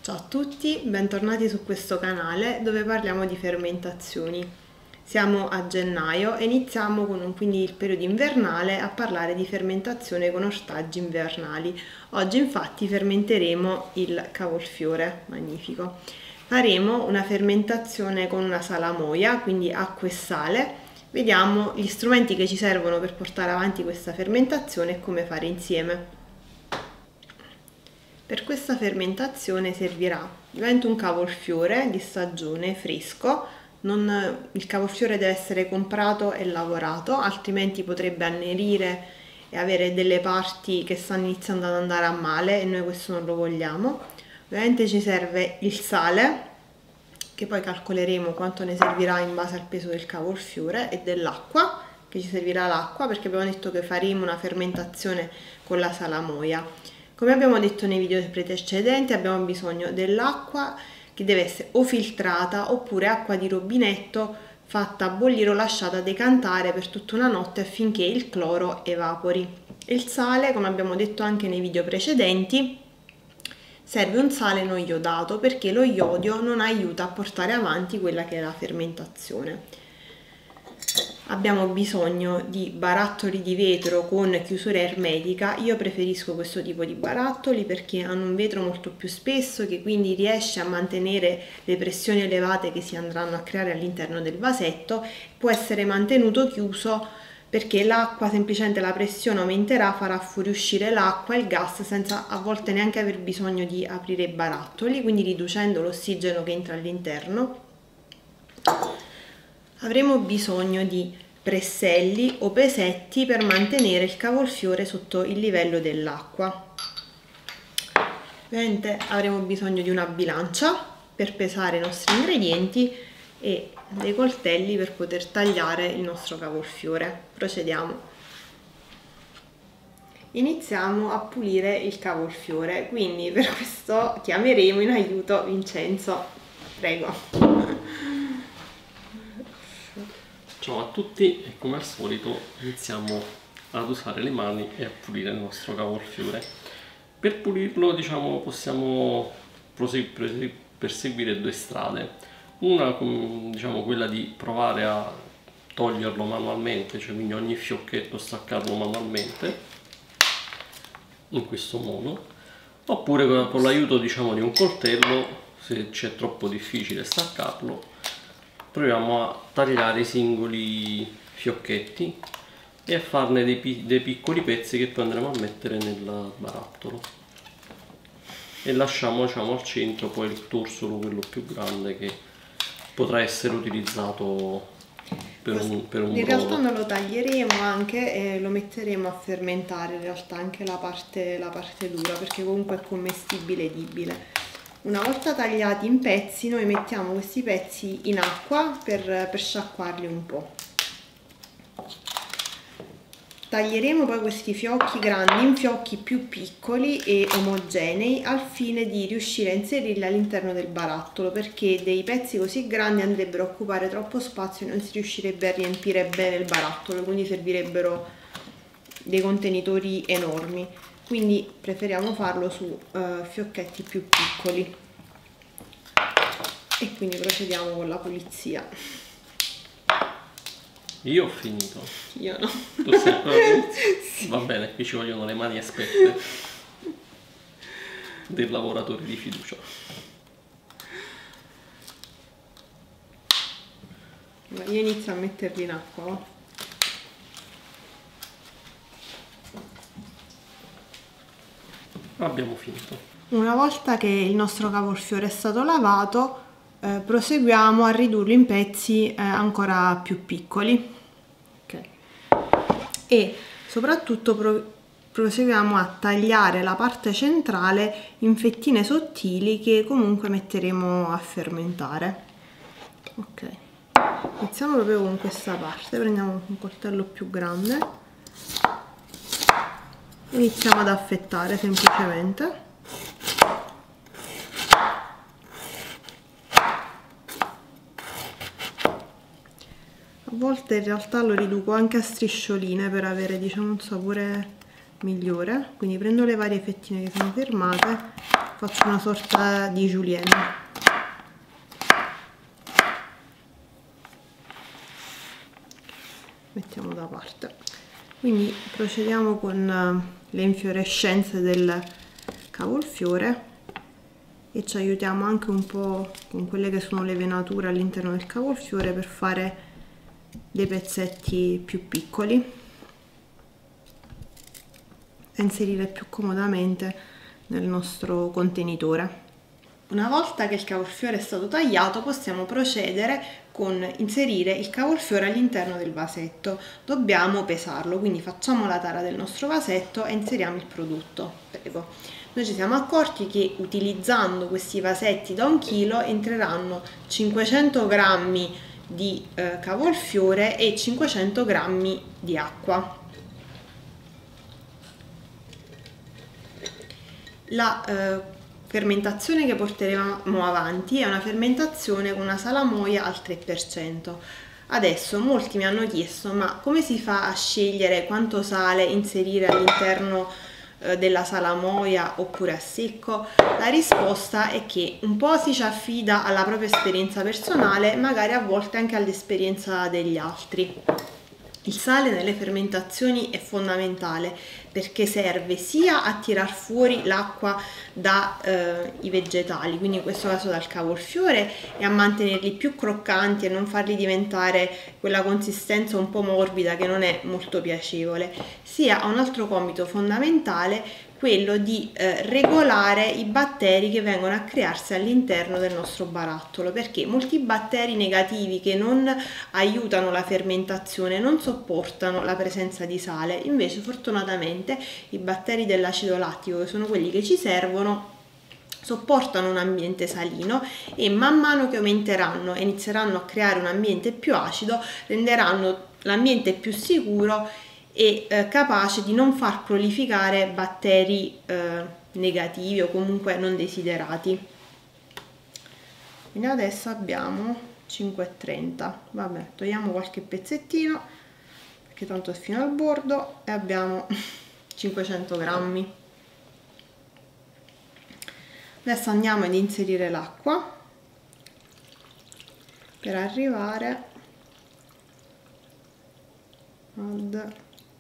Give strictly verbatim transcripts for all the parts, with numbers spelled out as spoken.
Ciao a tutti, bentornati su questo canale dove parliamo di fermentazioni. Siamo a gennaio e iniziamo con un, quindi il periodo invernale a parlare di fermentazione con ortaggi invernali. Oggi infatti fermenteremo il cavolfiore, magnifico. Faremo una fermentazione con una salamoia, quindi acqua e sale. Vediamo gli strumenti che ci servono per portare avanti questa fermentazione e come fare insieme. Per questa fermentazione servirà ovviamente un cavolfiore di stagione fresco. Non, il cavolfiore deve essere comprato e lavorato, altrimenti potrebbe annerire e avere delle parti che stanno iniziando ad andare a male e noi questo non lo vogliamo. Ovviamente ci serve il sale, che poi calcoleremo quanto ne servirà in base al peso del cavolfiore, e dell'acqua, che ci servirà l'acqua perché abbiamo detto che faremo una fermentazione con la salamoia. Come abbiamo detto nei video precedenti, abbiamo bisogno dell'acqua che deve essere o filtrata oppure acqua di rubinetto fatta bollire o lasciata decantare per tutta una notte affinché il cloro evapori. Il sale, come abbiamo detto anche nei video precedenti, serve un sale non iodato perché lo iodio non aiuta a portare avanti quella che è la fermentazione. Abbiamo bisogno di barattoli di vetro con chiusura ermetica. Io preferisco questo tipo di barattoli perché hanno un vetro molto più spesso, che quindi riesce a mantenere le pressioni elevate che si andranno a creare all'interno del vasetto. Può essere mantenuto chiuso perché l'acqua, semplicemente la pressione aumenterà, farà fuoriuscire l'acqua e il gas senza a volte neanche aver bisogno di aprire i barattoli, quindi riducendo l'ossigeno che entra all'interno. Avremo bisogno di presselli o pesetti per mantenere il cavolfiore sotto il livello dell'acqua. Ovviamente avremo bisogno di una bilancia per pesare i nostri ingredienti e dei coltelli per poter tagliare il nostro cavolfiore. Procediamo. Iniziamo a pulire il cavolfiore, quindi per questo chiameremo in aiuto Vincenzo. Prego. Ciao a tutti e come al solito iniziamo ad usare le mani e a pulire il nostro cavolfiore. Per pulirlo, diciamo, possiamo perseguire due strade. Una, diciamo, quella di provare a toglierlo manualmente, cioè quindi ogni fiocchetto staccarlo manualmente in questo modo, oppure con l'aiuto, diciamo, di un coltello, se c'è troppo difficile staccarlo. Proviamo a tagliare i singoli fiocchetti e a farne dei, dei piccoli pezzi che poi andremo a mettere nel barattolo, e lasciamo, diciamo, al centro poi il torsolo, quello più grande, che potrà essere utilizzato per un, per un in brodo. realtà non lo taglieremo anche e lo metteremo a fermentare, in realtà anche la parte, la parte dura, perché comunque è commestibile ed edibile. Una volta tagliati in pezzi, noi mettiamo questi pezzi in acqua per, per sciacquarli un po'. Taglieremo poi questi fiocchi grandi in fiocchi più piccoli e omogenei al fine di riuscire a inserirli all'interno del barattolo, perché dei pezzi così grandi andrebbero a occupare troppo spazio e non si riuscirebbe a riempire bene il barattolo, quindi servirebbero dei contenitori enormi. Quindi preferiamo farlo su uh, fiocchetti più piccoli. E quindi procediamo con la pulizia. Io ho finito. Io no. Tu sei proprio... Sì. Va bene, qui ci vogliono le mani esperte del lavoratore di fiducia. Io inizio a metterli in acqua. Abbiamo finito. Una volta che il nostro cavolfiore è stato lavato, eh, proseguiamo a ridurlo in pezzi eh, ancora più piccoli. Okay. E soprattutto pro proseguiamo a tagliare la parte centrale in fettine sottili che comunque metteremo a fermentare. Ok, iniziamo proprio con questa parte, prendiamo un coltello più grande. Iniziamo ad affettare semplicemente. A volte in realtà lo riduco anche a striscioline per avere, diciamo, un sapore migliore. Quindi prendo le varie fettine che sono fermate, faccio una sorta di julienne. Mettiamo da parte. Quindi procediamo con le infiorescenze del cavolfiore e ci aiutiamo anche un po' con quelle che sono le venature all'interno del cavolfiore per fare dei pezzetti più piccoli da inserire più comodamente nel nostro contenitore. Una volta che il cavolfiore è stato tagliato, possiamo procedere con inserire il cavolfiore all'interno del vasetto. Dobbiamo pesarlo, quindi facciamo la tara del nostro vasetto e inseriamo il prodotto. Prego. Noi ci siamo accorti che utilizzando questi vasetti da un chilo entreranno cinquecento grammi di eh, cavolfiore e cinquecento grammi di acqua. La eh, fermentazione che porteremo avanti è una fermentazione con una salamoia al tre per cento. Adesso molti mi hanno chiesto: ma come si fa a scegliere quanto sale inserire all'interno eh, della salamoia oppure a secco? La risposta è che un po' si ci affida alla propria esperienza personale, magari a volte anche all'esperienza degli altri. Il sale nelle fermentazioni è fondamentale perché serve sia a tirar fuori l'acqua dai eh, vegetali, quindi in questo caso dal cavolfiore, e a mantenerli più croccanti e non farli diventare quella consistenza un po' morbida che non è molto piacevole, sia a un altro compito fondamentale, quello di eh, regolare i batteri che vengono a crearsi all'interno del nostro barattolo, perché molti batteri negativi che non aiutano la fermentazione non sopportano la presenza di sale. Invece fortunatamente i batteri dell'acido lattico, che sono quelli che ci servono, sopportano un ambiente salino e man mano che aumenteranno e inizieranno a creare un ambiente più acido, renderanno l'ambiente più sicuro e eh, capace di non far prolificare batteri eh, negativi o comunque non desiderati. Quindi adesso abbiamo cinque e trenta, vabbè, togliamo qualche pezzettino perché tanto è fino al bordo, e abbiamo cinquecento grammi. Adesso andiamo ad inserire l'acqua per arrivare ad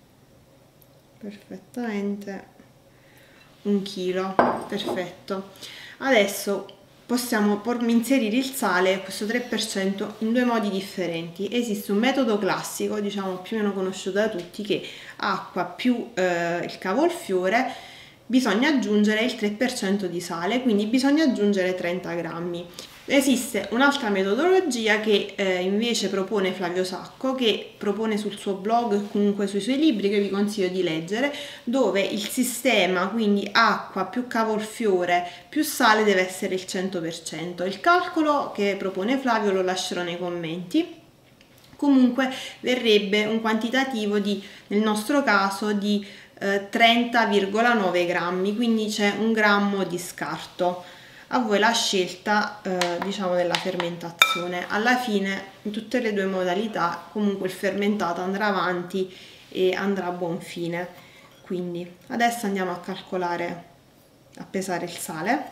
perfettamente un chilo. Perfetto. Adesso possiamo inserire il sale, questo tre per cento, in due modi differenti. Esiste un metodo classico, diciamo più o meno conosciuto da tutti, che acqua più eh, il cavolfiore bisogna aggiungere il tre per cento di sale, quindi bisogna aggiungere trenta grammi. Esiste un'altra metodologia che eh, invece propone Flavio Sacco, che propone sul suo blog e comunque sui suoi libri, che vi consiglio di leggere, dove il sistema, quindi acqua più cavolfiore più sale, deve essere il cento per cento. Il calcolo che propone Flavio lo lascerò nei commenti. Comunque verrebbe un quantitativo di, nel nostro caso, di eh, trenta virgola nove grammi, quindi c'è un grammo di scarto. A voi la scelta eh, diciamo della fermentazione. Alla fine in tutte le due modalità comunque il fermentato andrà avanti e andrà a buon fine. Quindi adesso andiamo a calcolare, a pesare il sale.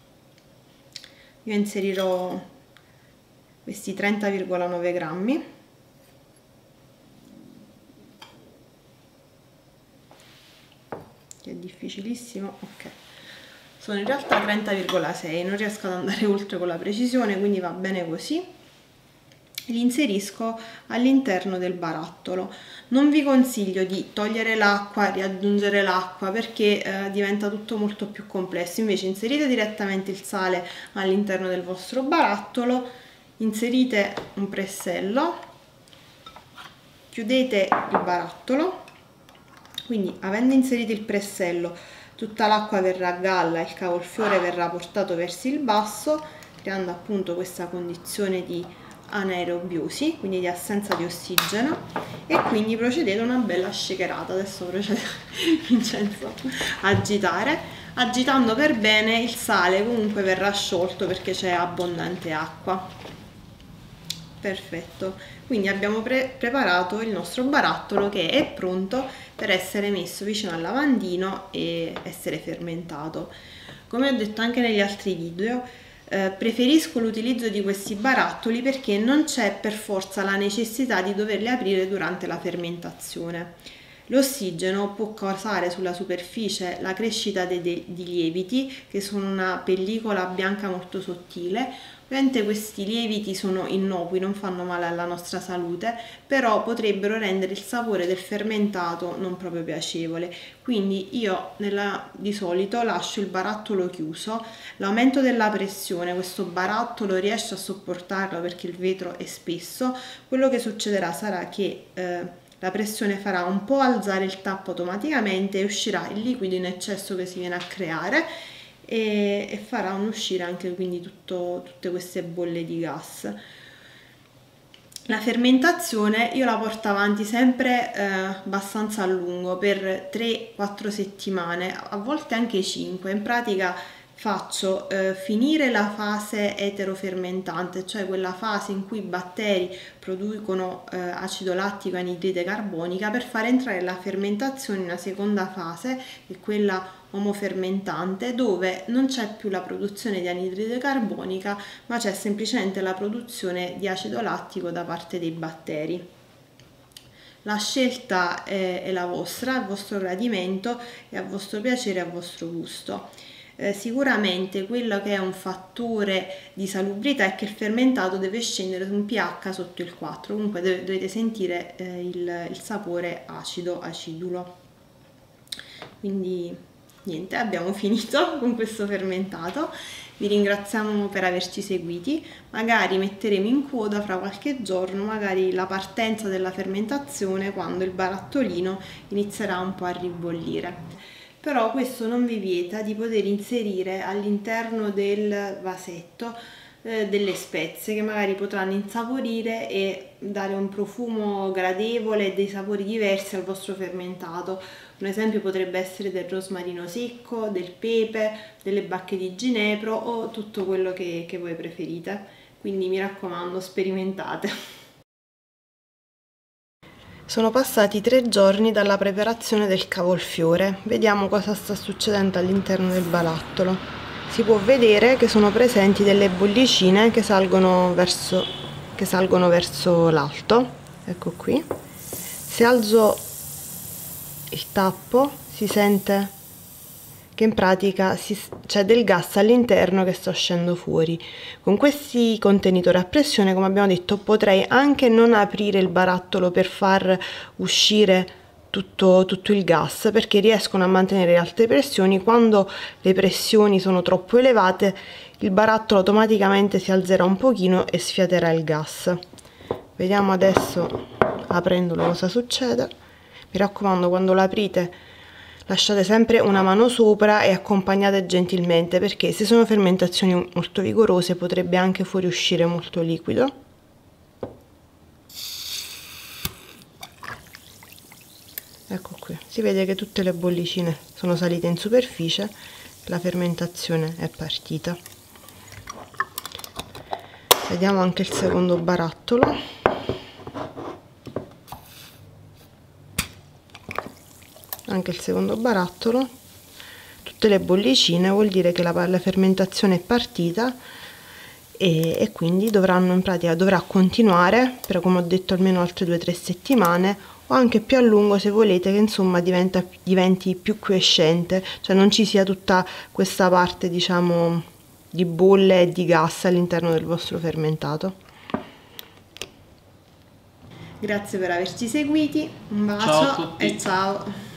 Io inserirò questi trenta virgola nove grammi. Che è difficilissimo. Ok, sono in realtà trenta virgola sei, non riesco ad andare oltre con la precisione, quindi va bene così. Li inserisco all'interno del barattolo. Non vi consiglio di togliere l'acqua, riaggiungere l'acqua, perché eh, diventa tutto molto più complesso. Invece inserite direttamente il sale all'interno del vostro barattolo, inserite un pressello, chiudete il barattolo, quindi avendo inserito il pressello tutta l'acqua verrà a galla, il cavolfiore verrà portato verso il basso, creando appunto questa condizione di anaerobiosi, quindi di assenza di ossigeno, e quindi procedete a una bella shakerata. Adesso procede Vincenzo a agitare, agitando per bene. Il sale comunque verrà sciolto perché c'è abbondante acqua. Perfetto, quindi abbiamo pre preparato il nostro barattolo, che è pronto per essere messo vicino al lavandino e essere fermentato. Come ho detto anche negli altri video, eh, preferisco l'utilizzo di questi barattoli perché non c'è per forza la necessità di doverli aprire durante la fermentazione. L'ossigeno può causare sulla superficie la crescita de de di lieviti, che sono una pellicola bianca molto sottile. Ovviamente questi lieviti sono innocui, non fanno male alla nostra salute, però potrebbero rendere il sapore del fermentato non proprio piacevole. Quindi io nella, di solito lascio il barattolo chiuso. L'aumento della pressione, questo barattolo riesce a sopportarlo perché il vetro è spesso. Quello che succederà sarà che eh, la pressione farà un po' alzare il tappo automaticamente e uscirà il liquido in eccesso che si viene a creare e, e farà uscire anche quindi tutto, tutte queste bolle di gas. La fermentazione io la porto avanti sempre eh, abbastanza a lungo, per tre quattro settimane, a volte anche cinque. In pratica faccio eh, finire la fase eterofermentante, cioè quella fase in cui i batteri producono eh, acido lattico e anidride carbonica, per far entrare la fermentazione in una seconda fase, che è quella omofermentante, dove non c'è più la produzione di anidride carbonica, ma c'è semplicemente la produzione di acido lattico da parte dei batteri. La scelta è, è la vostra, a vostro gradimento e a vostro piacere e a vostro gusto. Eh, sicuramente quello che è un fattore di salubrità è che il fermentato deve scendere su un pH sotto il quattro, comunque dovete sentire eh, il, il sapore acido, acidulo. Quindi niente, abbiamo finito con questo fermentato. Vi ringraziamo per averci seguiti, magari metteremo in coda fra qualche giorno magari la partenza della fermentazione, quando il barattolino inizierà un po' a ribollire. Però questo non vi vieta di poter inserire all'interno del vasetto eh, delle spezie che magari potranno insaporire e dare un profumo gradevole e dei sapori diversi al vostro fermentato. Un esempio potrebbe essere del rosmarino secco, del pepe, delle bacche di ginepro o tutto quello che, che voi preferite. Quindi mi raccomando, sperimentate. Sono passati tre giorni dalla preparazione del cavolfiore. Vediamo cosa sta succedendo all'interno del barattolo. Si può vedere che sono presenti delle bollicine che salgono verso, che salgono verso l'alto. Ecco qui. Se alzo il tappo si sente che in pratica c'è del gas all'interno che sta uscendo fuori. Con questi contenitori a pressione, come abbiamo detto, potrei anche non aprire il barattolo per far uscire tutto, tutto il gas, perché riescono a mantenere alte pressioni. Quando le pressioni sono troppo elevate, il barattolo automaticamente si alzerà un pochino e sfiaterà il gas. Vediamo adesso, aprendolo, cosa succede. Mi raccomando, quando l'aprite lasciate sempre una mano sopra e accompagnate gentilmente, perché se sono fermentazioni molto vigorose potrebbe anche fuoriuscire molto liquido. Ecco qui, si vede che tutte le bollicine sono salite in superficie, la fermentazione è partita. Vediamo anche il secondo barattolo. Anche il secondo barattolo, tutte le bollicine, vuol dire che la, la fermentazione è partita e, e quindi dovranno in pratica dovrà continuare per, come ho detto, almeno altre due o tre settimane, o anche più a lungo se volete che insomma diventa, diventi più quiescente, cioè non ci sia tutta questa parte, diciamo, di bolle e di gas all'interno del vostro fermentato. Grazie per averci seguiti, un bacio ciao a tutti. E ciao!